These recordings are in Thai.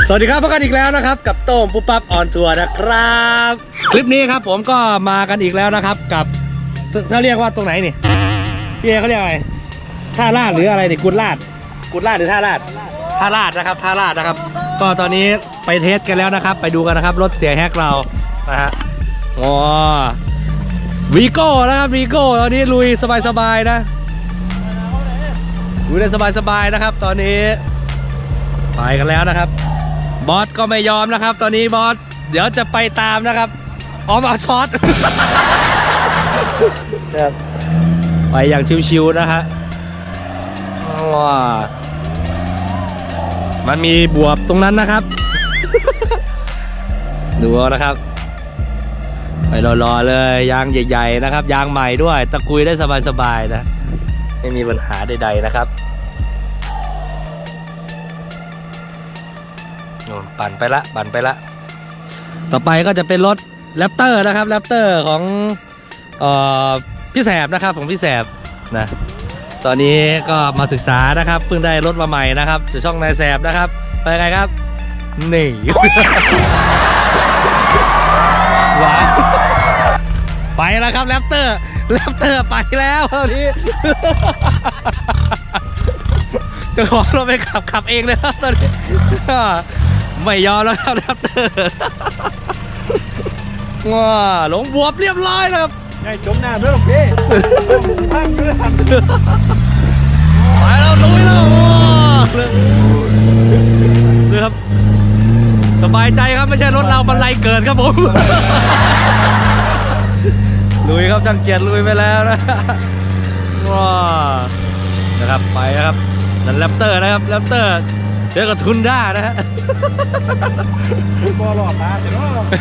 สวัสดีครับพบกันอีกแล้วนะครับกับโต้งปุ๊บปั๊บออนทัวร์นะครับคลิปนี้ครับผมก็มากันอีกแล้วนะครับกับเขาเรียกว่าตรงไหนนี่พี่เอเขาเรียกอะไรท่าลาดหรืออะไรนี่กุดลาดหรือท่าลาดนะครับท่าลาดนะครับก็ตอนนี้ไปเทสกันแล้วนะครับไปดูกันนะครับรถเสียแฮกเรานะฮะอ๋อวีโก้นะครับวีโก้ตอนนี้ลุยสบายๆนะลุยได้สบายๆนะครับตอนนี้ไปกันแล้วนะครับบอสก็ไม่ยอมนะครับตอนนี้บอสเดี๋ยวจะไปตามนะครับเอาช็อต ไปอย่างชิวๆนะฮะว้ามันมีบวบตรงนั้นนะครับ ดูนะครับไปรอๆเลยยางใหญ่ๆนะครับยางใหม่ด้วยตะกุยได้สบายๆนะไม่มีปัญหาใดๆนะครับปั่นไปละต่อไปก็จะเป็นรถแรปเตอร์นะครับแรปเตอร์ของพี่แสบนะครับของพี่แสบนะตอนนี้ก็มาศึกษานะครับเพิ่งได้รถมาใหม่นะครับจากช่องนายแสบนะครับไปไงครับนี่ หวานไปแล้วครับแรปเตอร์ไปแล้วตอนนี้จะขอเราไปขับเองเลยครับตอนนี้ไม่ยอมแล้วครับแรปเตอร์ว้าหลงบวบเรียบร้อยนะครับไงจมน้ำด้วยหรอพี่ไปแล้วลุยแล้วเลยครับสบายใจครับไม่ใช่รถเราบรรลัยเกิดครับผมลุยครับจังเกียรติลุยไปแล้วนะว้านะครับไปนะครับนั่นแรปเตอร์นะครับแรปเตอร์เดี๋ยวกับทุนด้านะฮะบอลหลอกนะเห็นไหม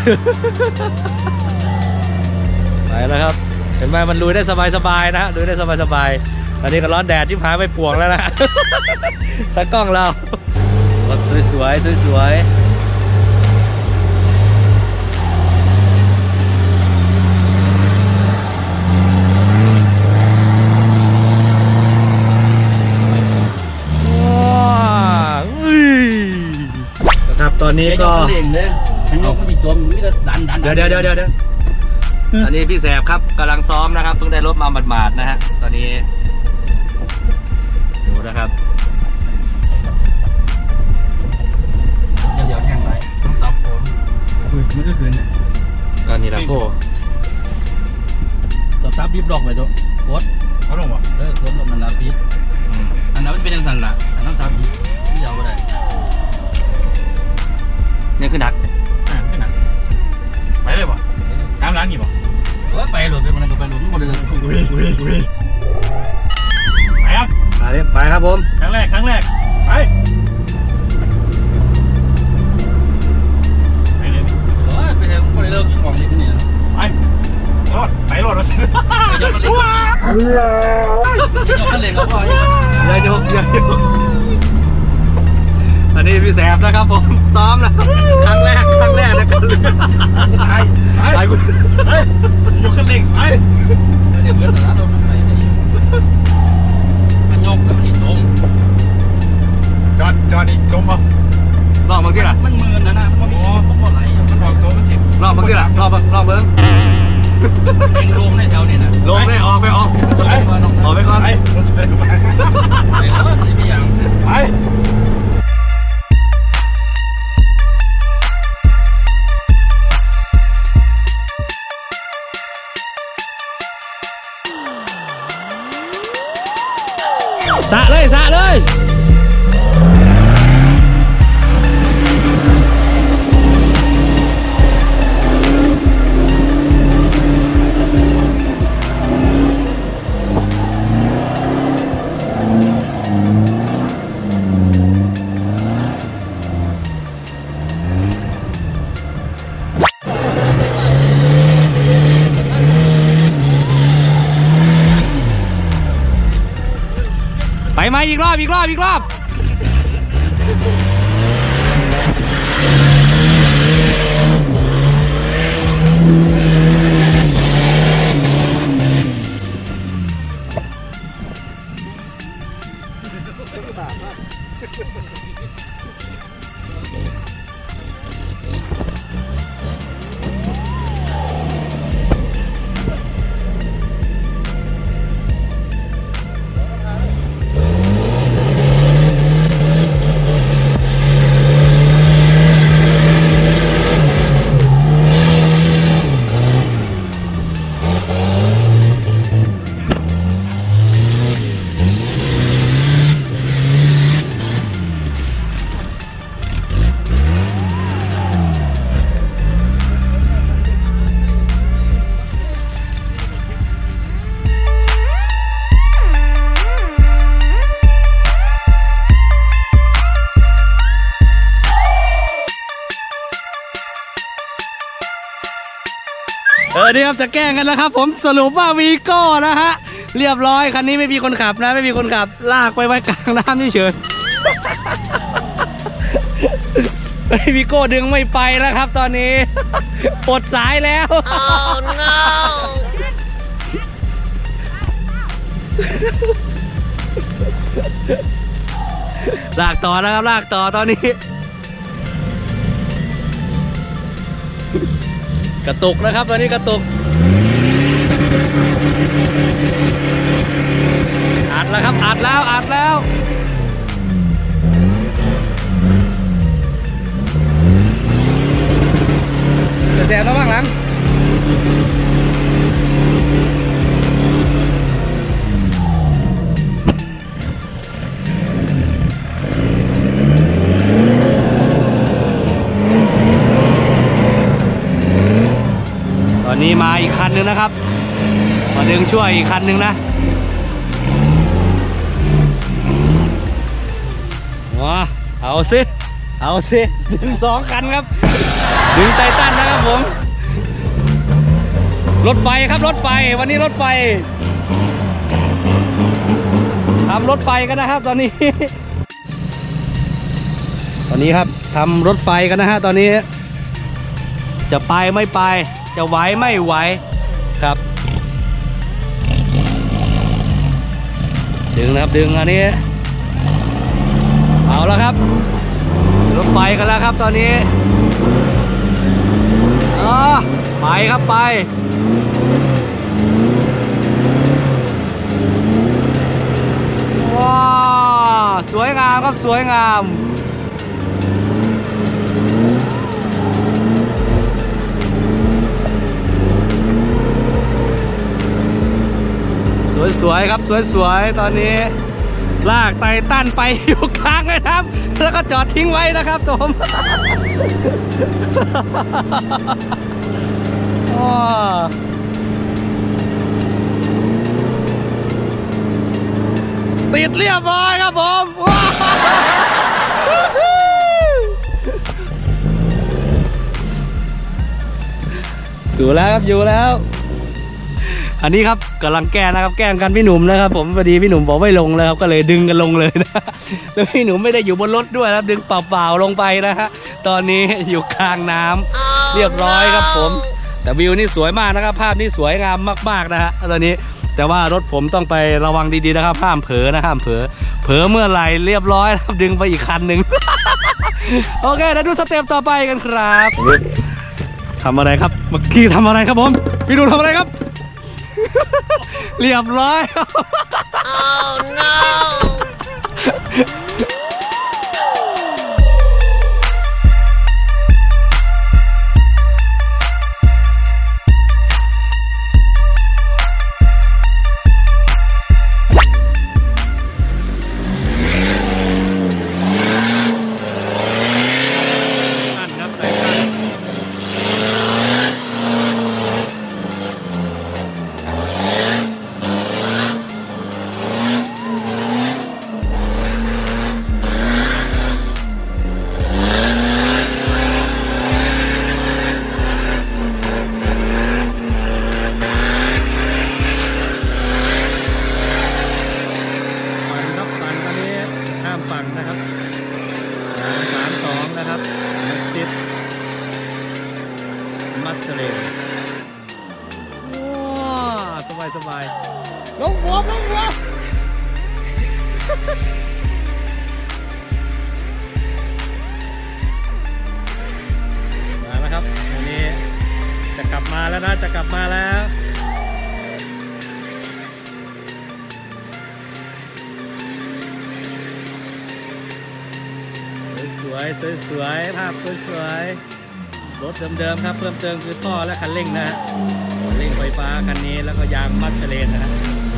ไปแล้วครับเห็นไหมมันลุยได้สบายๆนะลุยได้สบายๆตอนนี้ก็ร้อนแดดชิบหายไม่ป่วงแล้วนะตากล้องเราสวยนะครับตอนนี้ก็เดี๋ยวตอนนี้พี่แสบครับกำลังซ้อมนะครับเพิ่งได้รถมาหมาดๆนะฮะตอนนี้ดูนะครับเดี๋ยวแห้งไรต้องซับโฟนมันก็คืนก็นี่แหละโฟตัวซับบีบดอกไปตัวโคตรเขาลงวะโคตรมันลาปิดอันนั้นมันเป็นยังไงล่ะอันนั้นซับบีเดี๋ยวไปได้นี่คือหนักไปเลยป่ะตามร้านกี่ป่ะไปหลุดไปมันก็ไปหลุดหมดเลยไปครับไปครับผมครั้งแรกไปเลยไปเถอะไม่ได้เลิกของนี่ที่นี่ไปรถเราซื้อยกคันเร่งเขาพ่อยกอันนี้พี่แสบนะครับผมซ้อมแล้วครั้งแรกนะครับไปยกคันเร่งไปไม่ได้เหมือนแต่ละเราไปมันยกแล้วมันอีกจมจอดอีกจมป่ะลองบางทีล่ะมันมืนนะมันมีต้องหมดไหลมันลองตัวมันจิบลองบางทีล่ะลองเบิ้งเองลมในแถวนี้นะลมได้ออกไปก่อนไปรถเดินไปไม่อย่างไปสะเลยไปไหมอีกรอบนี่ครับจะแกล้งกันแล้วครับผมสรุปว่าวีโก้นะฮะเรียบร้อยคันนี้ไม่มีคนขับนะไม่มีคนขับลากไปไว้กลางน้ำเฉยๆวีโก้ดึงไม่ไปแล้วครับตอนนี้ปลดสายแล้ว oh, no. ลากต่อนะครับลากต่อตอนนี้กระตุกนะครับตอนนี้กระตุกอัดแล้วครับอัดแล้วจะแซงแล้วบ้างหลังตอนนี้มาอีกคันนึงนะครับมาดึงช่วยอีกคันนึงนะว้าเอาสิดึง2 คันครับดึงไททันนะครับผมรถไฟครับรถไฟวันนี้รถไฟทำรถไฟกันนะครับตอนนี้ครับทำรถไฟกันนะฮะตอนนี้จะไปไม่ไปจะไหวไม่ไหวครับดึงนะครับดึงอันนี้เอาแล้วครับรถไฟกันแล้วครับตอนนี้ไปครับไปว้าสวยงามครับสวยงามสวยๆครับสวยๆตอนนี้ลากไททันไปอยู่กลางเลยครับแล้วก็จอดทิ้งไว้นะครับผมติดเรียบร้อยครับผมอยู่แล้วครับอยู่แล้วอันนี้ครับกำลังแกล้งนะครับแกล้งกันพี่หนุ่มนะครับผมพอดีพี่หนุ่มบอกไม่ลงแล้วครับก็เลยดึงกันลงเลยนะแล้วพี่หนุ่มไม่ได้อยู่บนรถด้วยครับดึงเปล่าๆลงไปนะฮะตอนนี้อยู่กลางน้ำเรียบร้อยครับผมแต่วิวนี่สวยมากนะครับภาพนี่สวยงามมากๆนะฮะตอนนี้แต่ว่ารถผมต้องไประวังดีๆนะครับห้ามเผลอนะห้ามเผลอเมื่อไหร่เรียบร้อยครับดึงไปอีกคันหนึ่ง โอเคแล้วดูสเต็ปต่อไปกันครับทำอะไรครับเมื่อกี้ทำอะไรครับผมพี่หนุ่มทำอะไรครับเรียบร้อย oh no มัสเตอร์เลนว้าสบายลงหัวแล้วนะจะกลับมาแล้วสวยสวยภาพสวยรถเดิมๆครับเพิ่มเติมคือท่อและคันเร่งนะฮะเร่งไฟฟ้าคันนี้แล้วก็ยางมัดเทเลนนะฮะ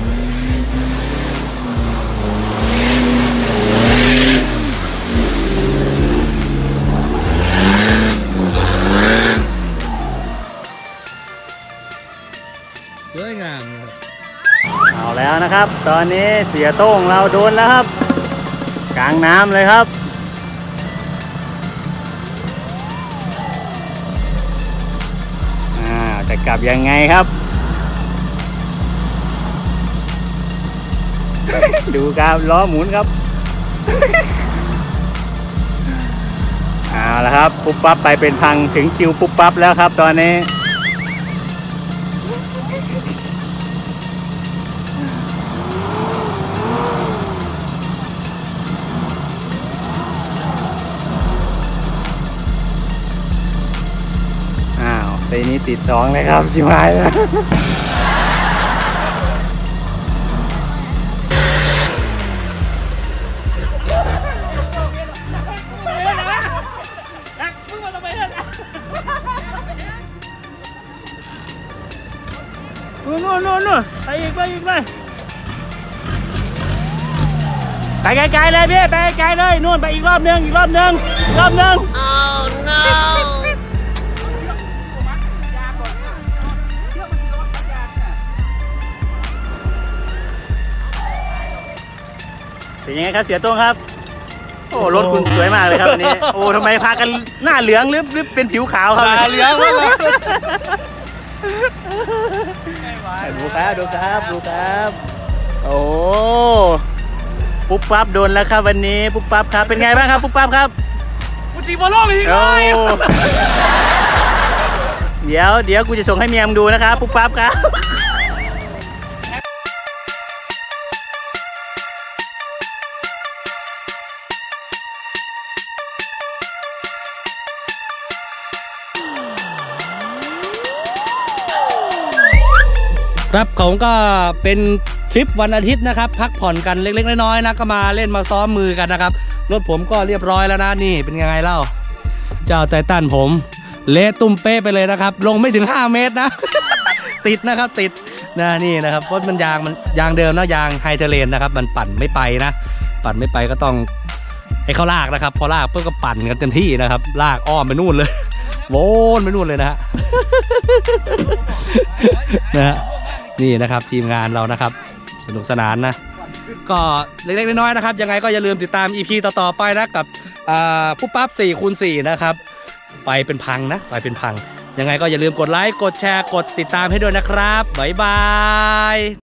สวยงามเอาแล้วนะครับตอนนี้เสียโต้งเราโดนแล้วครับกลางน้ำเลยครับจะกลับยังไงครับ ดูครับล้อหมุนครับเอาละครับปุ๊บปั๊บไปเป็นพังถึงคิวปุ๊บปั๊บแล้วครับตอนนี้ตีนี้ติด2เลยครับชิบหายแล้วนู่นไปอีกไปไกลๆเลยพี่ไปไกลเลยนู่นไปอีกรอบนึงOh noเป็นยังไงครับเสียโต้งครับโอ้รถคุณสวยมากเลยครับวันนี้โอ้ทำไมพากันหน้าเหลืองหรือเป็นผิวขาวครับหน้าเหลืองมากเลยดูครับโอ้ปุ๊บปั๊บโดนแล้วครับวันนี้ปุ๊บปั๊บครับเป็นไงบ้างครับปุ๊บปั๊บครับกูจีบอลโลกอีกเลยเดี๋ยวกูจะส่งให้เมียมดูนะครับปุ๊บปั๊บครับครับผมก็เป็นทริปวันอาทิตย์นะครับพักผ่อนกันเล็กๆน้อยๆนะก็มาเล่นมาซ้อมมือกันนะครับรถผมก็เรียบร้อยแล้วนะนี่เป็นยังไงเล่าเจ้าไททันผมเละตุ้มเป๊ะไปเลยนะครับลงไม่ถึง5 เมตรนะ ติดนะครับติดนะนี่นะครับเพราะมันยางเดิมนะยางไฮเทเลนนะครับมันปั่นไม่ไปนะปั่นไม่ไปก็ต้องให้เขาลากนะครับพอลากเพื่อก็ปั่นกันเต็มที่นะครับลากอ้อมไปนู่นเลยโวนไปนู่นเลยนะฮะ นะฮะนี่นะครับทีมงานเรานะครับสนุกสนานนะก็เล็กๆน้อยๆนะครับยังไงก็อย่าลืมติดตาม EP ต่อๆไปนะกับปุ๊บปั๊บ4x4นะครับไปเป็นพังนะไปเป็นพังยังไงก็อย่าลืมกดไลค์กดแชร์กดติดตามให้ด้วยนะครับบ๊ายบาย